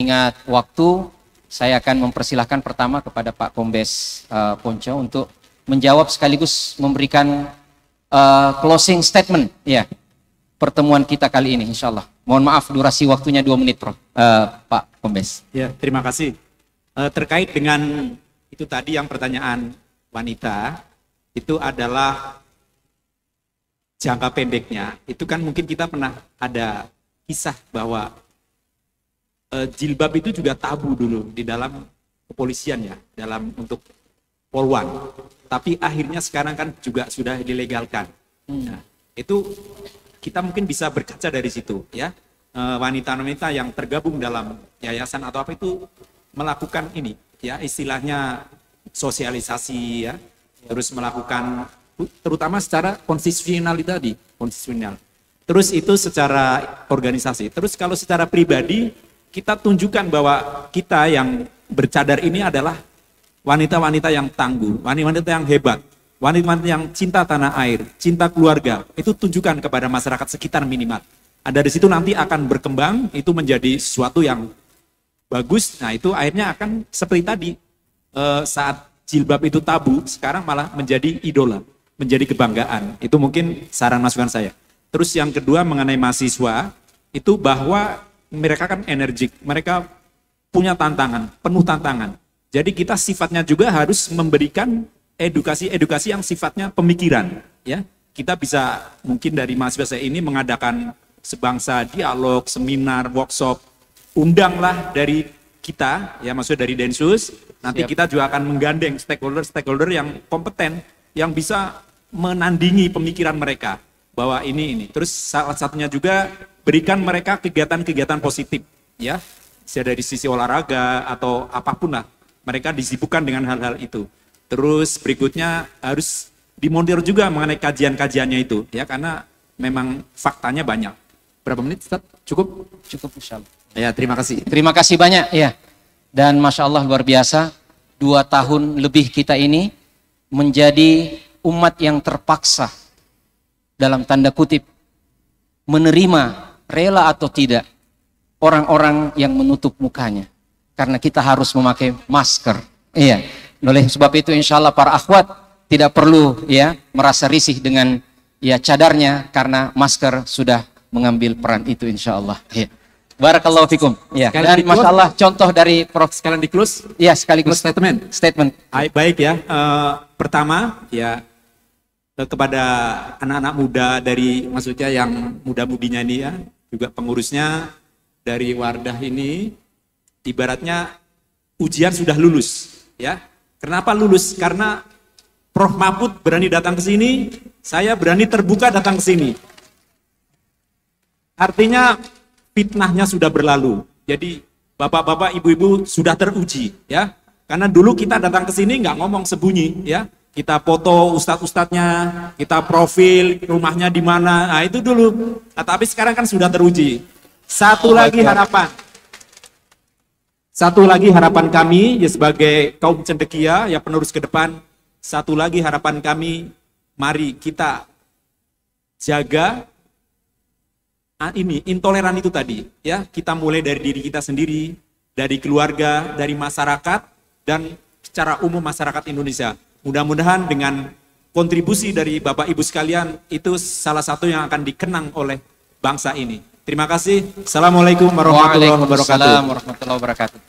Ingat waktu, saya akan mempersilahkan pertama kepada Pak Kombes Ponco untuk menjawab sekaligus memberikan closing statement ya pertemuan kita kali ini, insya Allah. Mohon maaf durasi waktunya 2 menit, Pak Kombes. Ya, terima kasih. Terkait dengan itu tadi yang pertanyaan wanita, itu adalah jangka pendeknya. Itu kan mungkin kita pernah ada kisah bahwa jilbab itu juga tabu dulu di dalam kepolisian ya, dalam untuk Polwan. Tapi akhirnya sekarang kan juga sudah dilegalkan. Nah, itu kita mungkin bisa berkaca dari situ ya. Wanita-wanita yang tergabung dalam yayasan atau apa itu melakukan ini ya, istilahnya sosialisasi ya, terus melakukan terutama secara konstitusional tadi, konstitusional. Terus itu secara organisasi. Terus kalau secara pribadi kita tunjukkan bahwa kita yang bercadar ini adalah wanita-wanita yang tangguh, wanita-wanita yang hebat, wanita-wanita yang cinta tanah air, cinta keluarga. Itu tunjukkan kepada masyarakat sekitar minimal. Dari situ nanti akan berkembang, itu menjadi sesuatu yang bagus. Nah itu akhirnya akan seperti tadi, saat jilbab itu tabu, sekarang malah menjadi idola, menjadi kebanggaan. Itu mungkin saran masukan saya. Terus yang kedua mengenai mahasiswa, itu bahwa mereka kan energik, mereka punya tantangan, penuh tantangan. Jadi kita sifatnya juga harus memberikan edukasi-edukasi yang sifatnya pemikiran. Ya, kita bisa mungkin dari mahasiswa saya ini mengadakan sebangsa dialog, seminar, workshop, undanglah dari kita, ya maksudnya dari Densus. Nanti kita juga akan menggandeng stakeholder yang kompeten, yang bisa menandingi pemikiran mereka bahwa ini. Terus salah satunya juga berikan mereka kegiatan-kegiatan positif, ya, dari sisi olahraga atau apapun lah. Mereka disibukkan dengan hal-hal itu. Terus berikutnya harus dimonitor juga mengenai kajian-kajiannya itu, ya, karena memang faktanya banyak. Berapa menit, Ustaz? Cukup? Cukup, insya Allah. Ya, terima kasih. Terima kasih banyak, ya. Dan Masya Allah luar biasa, 2 tahun lebih kita ini menjadi umat yang terpaksa, dalam tanda kutip, menerima rela atau tidak orang-orang yang menutup mukanya. Karena kita harus memakai masker. Iya. Oleh sebab itu insya Allah para akhwat tidak perlu ya merasa risih dengan ya cadarnya, karena masker sudah mengambil peran itu insya Allah. Iya. Barakallahu fikum. Ya. Dan Masya Allah contoh dari Prof. Sekalian di close. Ya, sekaligus statement. Baik ya. Pertama ya kepada anak-anak muda dari maksudnya yang muda-mudinya ini ya, juga pengurusnya dari Wardah ini, ibaratnya ujian sudah lulus ya. Kenapa lulus? Karena Prof. Mahfud berani datang ke sini, saya berani terbuka datang ke sini. Artinya fitnahnya sudah berlalu. Jadi bapak-bapak, ibu-ibu sudah teruji ya. Karena dulu kita datang ke sini nggak ngomong sembunyi ya. Kita foto ustadz-ustadznya, kita profil rumahnya di mana. Nah itu dulu. Nah, tapi sekarang kan sudah teruji. Satu lagi harapan kami ya sebagai kaum cendekia ya penerus ke depan. Satu lagi harapan kami, mari kita jaga ini intoleran itu tadi ya. Kita mulai dari diri kita sendiri, dari keluarga, dari masyarakat, dan secara umum masyarakat Indonesia. Mudah-mudahan dengan kontribusi dari Bapak Ibu sekalian, itu salah satu yang akan dikenang oleh bangsa ini. Terima kasih. Assalamualaikum warahmatullahi wabarakatuh. Waalaikumsalam warahmatullahi wabarakatuh.